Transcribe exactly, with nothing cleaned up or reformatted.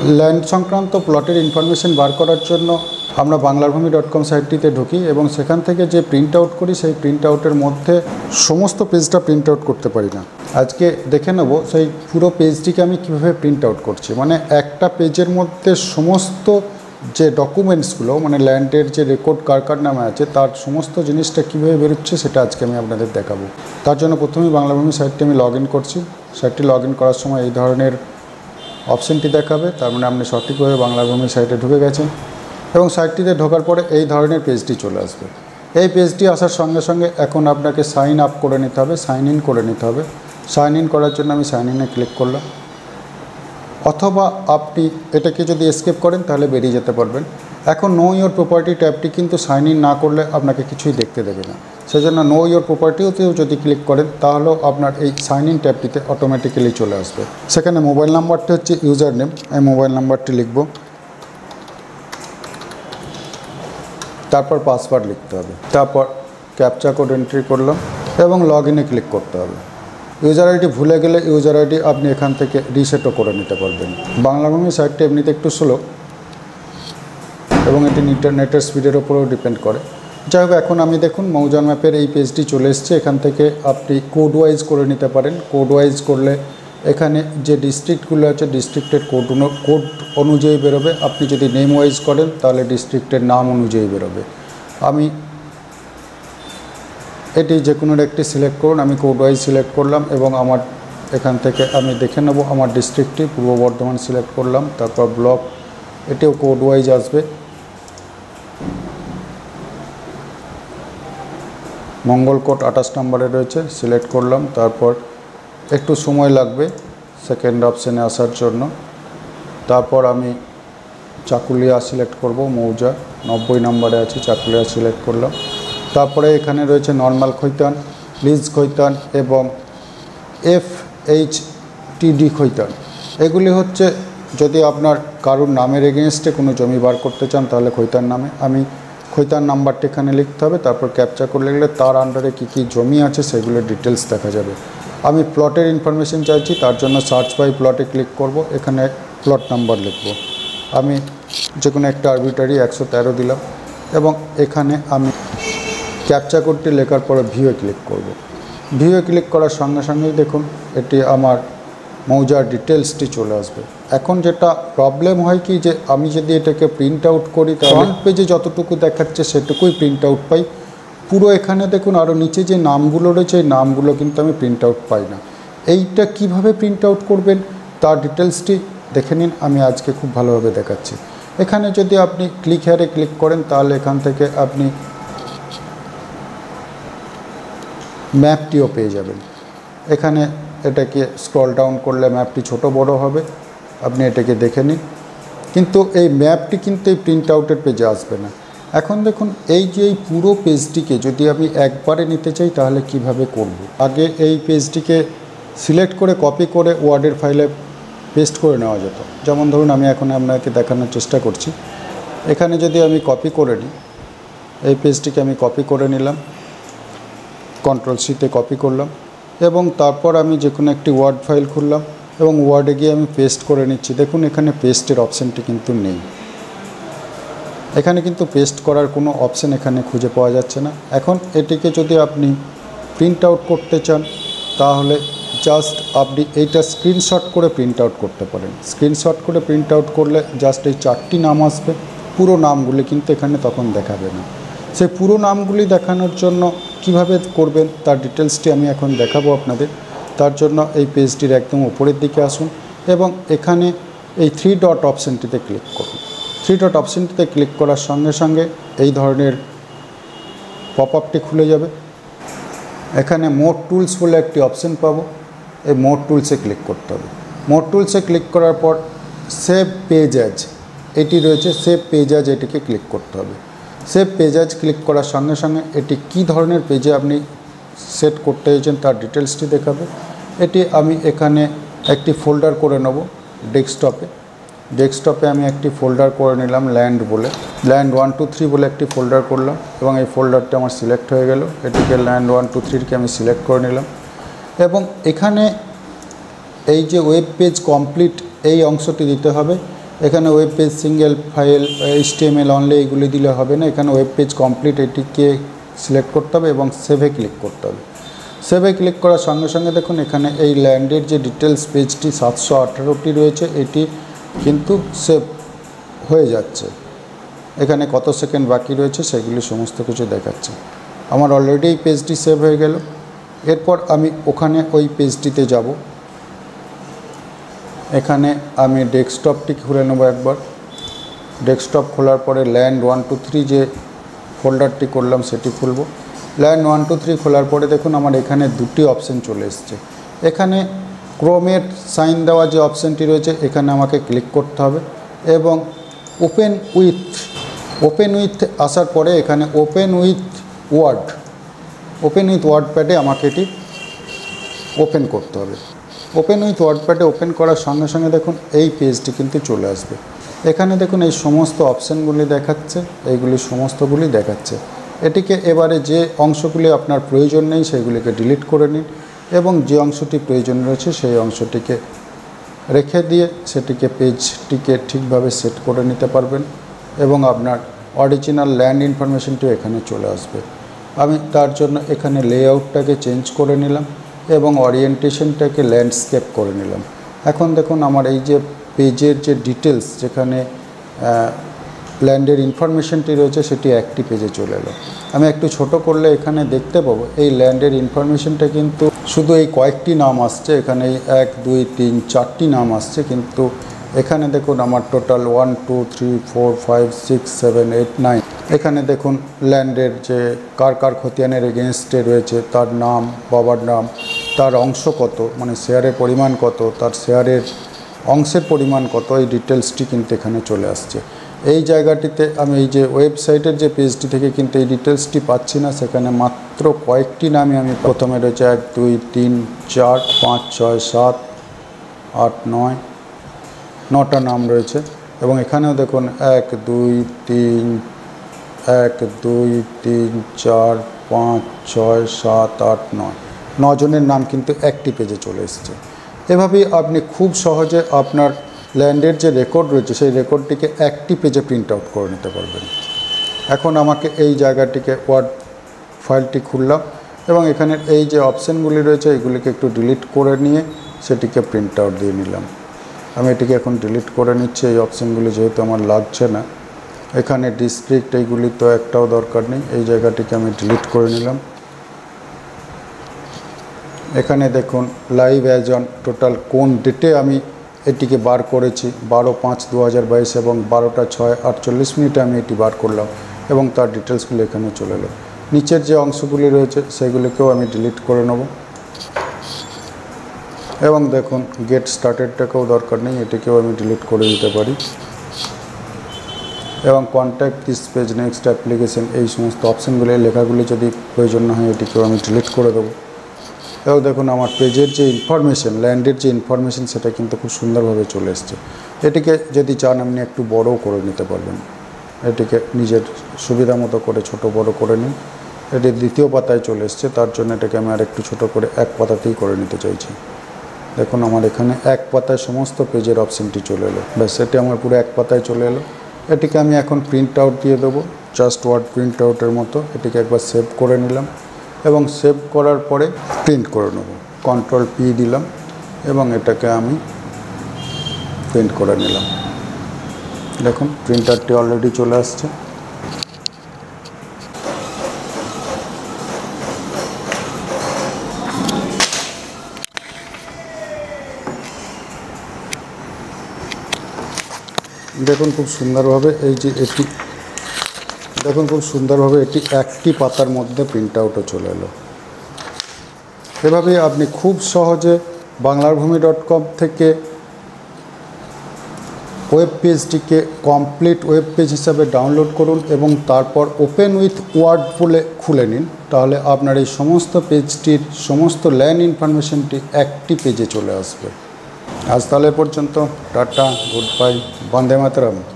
Land সংক্রান্ত প্লটের information বার করার জন্য আমরা বাংলারভূমি ডট কম সাইটটিতে ঢুকি এবং সেখান থেকে যে প্রিন্ট আউট করি সেই প্রিন্ট আউটের মধ্যে সমস্ত পেজটা প্রিন্ট আউট করতে পারি না। আজকে দেখে নেব সেই পুরো পেজটিকে আমি কীভাবে প্রিন্ট আউট করছি, মানে একটা পেজের মধ্যে সমস্ত যে ডকুমেন্টসগুলো মানে ল্যান্ডের যে রেকর্ড কার কার নামে আছে তার সমস্ত জিনিসটা কীভাবে বেরোচ্ছে সেটা আজকে আমি আপনাদের দেখাবো। তার জন্য প্রথমেই বাংলারভূমি সাইটটি আমি লগ ইন করছি। সাইটটি লগ ইন করার সময় এই ধরনের অপশানটি দেখাবে, তার মানে আপনি সঠিকভাবে বাংলারভূমি সাইটে ঢুকে গেছেন এবং সাইটটিতে ঢোকার পরে এই ধরনের পেজটি চলে আসবে। এই পেজটি আসার সঙ্গে সঙ্গে এখন আপনাকে সাইন আপ করে নিতে হবে, সাইন ইন করে নিতে হবে। সাইন ইন করার জন্য আমি সাইন ইনে ক্লিক করলাম, অথবা আপনি এটাকে যদি এসকেপ করেন তাহলে বেরিয়ে যেতে পারবেন। এখন নো ইওর প্রপার্টি ট্যাবটি কিন্তু সাইন ইন না করলে আপনাকে কিছুই দেখতে দেবে না, সেজন্য নো ইওর প্রপার্টিতেও যদি ক্লিক করেন তাহলেও আপনার এই সাইন ইন ট্যাবটিতে অটোমেটিক্যালি চলে আসবে। সেখানে মোবাইল নাম্বারটি হচ্ছে ইউজার নেম, আমি মোবাইল নাম্বারটি লিখব, তারপর পাসওয়ার্ড লিখতে হবে, তারপর ক্যাপচা কোড এন্ট্রি করলাম এবং লগ ইনে ক্লিক করতে হবে। ইউজার আইডি ভুলে গেলে ইউজার আইডি আপনি এখান থেকে রিসেটও করে নিতে পারবেন। বাংলাভূমি সাইটটি এমনিতে একটু স্লো এবং এটি ইন্টারনেটের স্পিডের ওপরেও ডিপেন্ড করে। যাই হোক, এখন আমি দেখুন মৌজার ম্যাপের এই পেজটি চলে এসছে। এখান থেকে আপনি কোড ওয়াইজ করে নিতে পারেন। কোড ওয়াইজ করলে এখানে যে ডিস্ট্রিক্টগুলো আছে ডিস্ট্রিক্টের কোড কোড অনুযায়ী বেরোবে। আপনি যদি নেম ওয়াইজ করেন তাহলে ডিস্ট্রিক্টের নাম অনুযায়ী বেরোবে। আমি এটি যে কোনো একটি সিলেক্ট করুন, আমি কোড ওয়াইজ সিলেক্ট করলাম এবং আমার এখান থেকে আমি দেখে নেব আমার ডিস্ট্রিক্টটি পূর্ব বর্ধমান সিলেক্ট করলাম, তারপর ব্লক, এটিও কোড ওয়াইজ আসবে। মঙ্গলকোট আঠাশ নম্বরে রয়েছে, সিলেক্ট করলাম, তারপর একটু সময় লাগবে সেকেন্ড অপশানে আসার জন্য। তারপর আমি চাকুলিয়া সিলেক্ট করব, মৌজা নব্বই নম্বরে আছে, চাকুলিয়া সিলেক্ট করলাম। তারপরে এখানে রয়েছে নর্মাল খৈতান, লিজ খৈতান এবং এফ এইচ টিডি খৈতান। এগুলি হচ্ছে যদি আপনার কারুর নামের এগেনস্টে কোনো জমি বার করতে চান তাহলে খৈতান নামে। আমি খৈতান নাম্বারটি এখানে লিখতে হবে, তারপর ক্যাপচা করে লিখলে তার আন্ডারে কী কী জমি আছে সেগুলোর ডিটেলস দেখা যাবে। আমি প্লটের ইনফরমেশন চাইছি, তার জন্য সার্চ বাই প্লটে ক্লিক করব, এখানে প্লট নাম্বার লিখব। আমি যে কোনো একটা আরবিটারি একশো তেরো দিলাম এবং এখানে আমি ক্যাপচা কোডটি লেখার পরে ভিউয়ে ক্লিক করব। ভিউয়ে ক্লিক করার সঙ্গে সঙ্গেই দেখুন এটি আমার মৌজার ডিটেলসটি চলে আসবে। এখন যেটা প্রবলেম হয় কি, যে আমি যদি এটাকে প্রিন্ট আউট করি তাহলে ফ্রন্ট পেজে যতটুকু দেখাচ্ছে সেটুকুই প্রিন্ট আউট পাই। পুরো এখানে দেখুন আরও নিচে যে নামগুলো রয়েছে এই নামগুলো কিন্তু আমি প্রিন্ট আউট পাই না। এইটা কিভাবে প্রিন্ট আউট করবেন তার ডিটেলসটি দেখে নিন, আমি আজকে খুব ভালোভাবে দেখাচ্ছি। এখানে যদি আপনি ক্লিক হেয়ারে ক্লিক করেন তাহলে এখান থেকে আপনি ম্যাপটিও পেয়ে যাবেন। এখানে এটাকে স্ক্রল ডাউন করলে ম্যাপটি ছোট বড় হবে, আপনি এটাকে দেখে নিন। কিন্তু এই ম্যাপটি কিন্তু এই প্রিন্ট আউটের পেজে আসবে না। এখন দেখুন এই যে এই পুরো পেজটিকে যদি আমি একবারে নিতে চাই তাহলে কিভাবে করব। আগে এই পেজটিকে সিলেক্ট করে কপি করে ওয়ার্ডের ফাইলে পেস্ট করে নেওয়া যেত। যেমন ধরুন আমি এখন আপনাকে দেখানোর চেষ্টা করছি। এখানে যদি আমি কপি করে নিই, এই পেজটিকে আমি কপি করে নিলাম, কন্ট্রোল সিতে কপি করলাম এবং তারপর আমি যে কোনো একটি ওয়ার্ড ফাইল খুললাম এবং ওয়ার্ডে গিয়ে আমি পেস্ট করে নিচ্ছি। দেখুন এখানে পেস্টের অপশানটি কিন্তু নেই, এখানে কিন্তু পেস্ট করার কোনো অপশান এখানে খুঁজে পাওয়া যাচ্ছে না। এখন এটিকে যদি আপনি প্রিন্ট আউট করতে চান তাহলে জাস্ট আপনি এইটা স্ক্রিনশট করে প্রিন্ট আউট করতে পারেন। স্ক্রিনশট করে প্রিন্ট আউট করলে জাস্ট এই চারটি নাম আসবে, পুরো নামগুলি কিন্তু এখানে তখন দেখাবে না। সেই পুরো নামগুলি দেখানোর জন্য কিভাবে করবেন তার ডিটেলসটি আমি এখন দেখাবো আপনাদের। তার জন্য এই পেজটির একদম উপরের দিকে আসুন এবং এখানে এই থ্রি ডট অপশানটিতে ক্লিক করুন। থ্রি ডট অপশানটিতে ক্লিক করার সঙ্গে সঙ্গে এই ধরনের পপ আপটি খুলে যাবে। এখানে মোর টুলস বলে একটি অপশান পাবো, এই মোর টুলসে ক্লিক করতে হবে। মোর টুলসে ক্লিক করার পর সেভ পেজ অ্যাজ এটি রয়েছে, সেভ পেজ অ্যাজ এটিকে ক্লিক করতে হবে। সেভ পেজ অ্যাজ ক্লিক করার সঙ্গে সঙ্গে এটি কী ধরনের পেজে আপনি সেট করতে চাইছেন তার ডিটেলসটি দেখাবে। এটি আমি এখানে একটি ফোল্ডার করে নেব ডেস্কটপে। ডেস্কটপে আমি একটি ফোল্ডার করে নিলাম ল্যান্ড বলে, ল্যান্ড ওয়ান টু থ্রি বলে একটি ফোল্ডার করলাম এবং এই ফোল্ডারটি আমার সিলেক্ট হয়ে গেল। এটিকে ল্যান্ড ওয়ান টু থ্রিকে আমি সিলেক্ট করে নিলাম এবং এখানে এই যে ওয়েব পেজ কমপ্লিট এই অংশটি দিতে হবে এখানে web page single file HTML only এগুলি দিলে হবে না, এখানে ওয়েব পেজ কমপ্লিট এটিকে সিলেক্ট করতে হবে এবং সেভে ক্লিক করতে হবে। সেভে ক্লিক করার সঙ্গে সঙ্গে দেখুন এখানে এই ল্যান্ডের যে ডিটেলস পেজটি সাতশো আঠারোটি রয়েছে এটি কিন্তু সেভ হয়ে যাচ্ছে। এখানে কত সেকেন্ড বাকি রয়েছে সেগুলি সমস্ত কিছু দেখাচ্ছে। আমার অলরেডি এই পেজটি সেভ হয়ে গেল। এরপর আমি ওখানে ওই পেজটিতে যাব। এখানে আমি ডেস্কটপটি খুলে নেব একবার। ডেস্কটপ খোলার পরে ল্যান্ড ওয়ান টু থ্রি যে ফোল্ডারটি করলাম সেটি খুলব। ল্যান্ড ওয়ান টু থ্রি খোলার পরে দেখুন আমার এখানে দুটি অপশান চলে এসছে। এখানে ক্রোমের সাইন দেওয়া যে অপশানটি রয়েছে এখানে আমাকে ক্লিক করতে হবে এবং ওপেন উইথ ওপেন উইথ আসার পরে এখানে open with Word open with ওয়ার্ড প্যাডে আমাকে এটি ওপেন করতে হবে। ওপেন উইথ ওয়ার্ড প্যাডে ওপেন করার সঙ্গে সঙ্গে দেখুন এই পেজটি কিন্তু চলে আসবে। এখানে দেখুন এই সমস্ত অপশানগুলি দেখাচ্ছে, এইগুলি সমস্তগুলি দেখাচ্ছে। এটিকে এবারে যে অংশগুলি আপনার প্রয়োজন নেই সেগুলিকে ডিলিট করে নিন এবং যে অংশটি প্রয়োজন রয়েছে সেই অংশটিকে রেখে দিয়ে সেটিকে পেজটিকে ঠিকভাবে সেট করে নিতে পারবেন এবং আপনার অরিজিনাল ল্যান্ড ইনফরমেশনটিও এখানে চলে আসবে। আমি তার জন্য এখানে লেআউটটাকে চেঞ্জ করে নিলাম এবং ওরিয়েন্টেশনটাকে ল্যান্ডস্কেপ করে নিলাম। এখন দেখুন আমার এই যে পেজের যে ডিটেলস যেখানে ল্যান্ডের ইনফরমেশনটি রয়েছে সেটি একটি পেজে চলে এলো। আমি একটু ছোট করলে এখানে দেখতে পাবো এই ল্যান্ডের ইনফরমেশনটা কিন্তু শুধু এই কয়েকটি নাম আসছে, এখানে এক দুই তিন চারটি নাম আসছে, কিন্তু এখানে দেখুন আমার total one two three four five six seven eight nine. এখানে দেখুন ল্যান্ডের যে কার কার খতিয়ানের এগেনস্টে রয়েছে তার নাম, বাবার নাম, তার অংশ কত, মানে শেয়ারের পরিমাণ কত, তার শেয়ারের অংশের পরিমাণ কত, এই ডিটেলসটি কিন্তু এখানে চলে আসছে। এই জায়গাটিতে আমি এই যে ওয়েবসাইটের যে পেজটি থেকে কিন্তু এই ডিটেলসটি পাচ্ছি না, সেখানে মাত্র কয়েকটি নামে আমি প্রথমে রয়েছে এক দুই তিন চার পাঁচ ছয় সাত আট নয় নটা নাম রয়েছে এবং এখানেও দেখুন এক দুই তিন এক দুই তিন চার পাঁচ ছয় সাত আট নয় নজনের নাম কিন্তু একটি পেজে চলে এসেছে। এভাবেই আপনি খুব সহজে আপনার ল্যান্ডের যে রেকর্ড রয়েছে সেই রেকর্ডটিকে একটি পেজে প্রিন্ট আউট করে নিতে পারবেন। এখন আমাকে এই জায়গাটিকে ওয়ার্ড ফাইলটি খুললাম এবং এখানের এই যে অপশানগুলি রয়েছে এগুলিকে একটু ডিলিট করে নিয়ে সেটিকে প্রিন্ট আউট দিয়ে নিলাম। আমি এটিকে এখন ডিলিট করে নিচ্ছি, এই অপশানগুলি যেহেতু আমার লাগছে না। এখানে ডিস্ট্রিক্ট এইগুলি তো একটাও দরকার নেই, এই জায়গাটিকে আমি ডিলিট করে নিলাম। এখানে দেখুন লাইভ অ্যাজ অন টোটাল কোন ডেটে আমি এটিকে বার করেছি, বারো পাঁচ দু হাজার বাইশ এবং বারোটা ছয় আটচল্লিশ মিনিটে আমি এটি বার করলাম এবং তার ডিটেলসগুলো এখানে চলে এলো। নিচের যে অংশগুলি রয়েছে সেগুলিকেও আমি ডিলিট করে নেব এবং দেখুন গেট স্টার্টেডটাকেও দরকার নেই, এটিকেও আমি ডিলিট করে দিতে পারি এবং contact this page next application এই সমস্ত অপশানগুলি লেখাগুলি যদি প্রয়োজন না হয় এটিকেও আমি ডিলিট করে দেবো। এবং দেখুন আমার পেজের যে ইনফরমেশন, ল্যান্ডের যে ইনফরমেশন সেটা কিন্তু খুব সুন্দরভাবে চলে এসছে। এটিকে যদি চান আপনি একটু বড়ও করে নিতে পারবেন, এটিকে নিজের সুবিধা মতো করে ছোট বড় করে নিন। এটি দ্বিতীয় পাতায় চলে এসছে, তার জন্য এটাকে আমি আর একটু ছোটো করে এক পাতাতেই করে নিতে চাইছি। দেখুন আমার এখানে এক পাতায় সমস্ত পেজের অপশানটি চলে এলো, ব্যাস এটি আমার পুরো এক পাতায় চলে এলো। এটিকে আমি এখন প্রিন্ট আউট দিয়ে দেবো, জাস্ট ওয়ার্ড প্রিন্ট আউটের মতো। এটিকে একবার সেভ করে নিলাম এবং সেভ করার পরে প্রিন্ট করে নেব। কন্ট্রোল পি দিলাম এবং এটাকে আমি প্রিন্ট করে নিলাম। দেখুন প্রিন্টারটি অলরেডি চলে আসছে। দেখুন খুব সুন্দরভাবে এই যে এটি দেখুন খুব সুন্দরভাবে এটি একটি পাতার মধ্যে প্রিন্ট আউটও চলে এলো। এভাবেই আপনি খুব সহজে বাংলারভূমি ডট কম থেকে ওয়েব পেজটিকে কমপ্লিট ওয়েব পেজ হিসাবে ডাউনলোড করুন এবং তারপর ওপেন উইথ ওয়ার্ড বলে খুলে নিন। তাহলে আপনার এই সমস্ত পেজটির সমস্ত ল্যান্ড ইনফরমেশনটি একটি পেজে চলে আসবে। আজ তাহলে পর্যন্ত টাটা, গুড বাই, বন্দে মাতরম।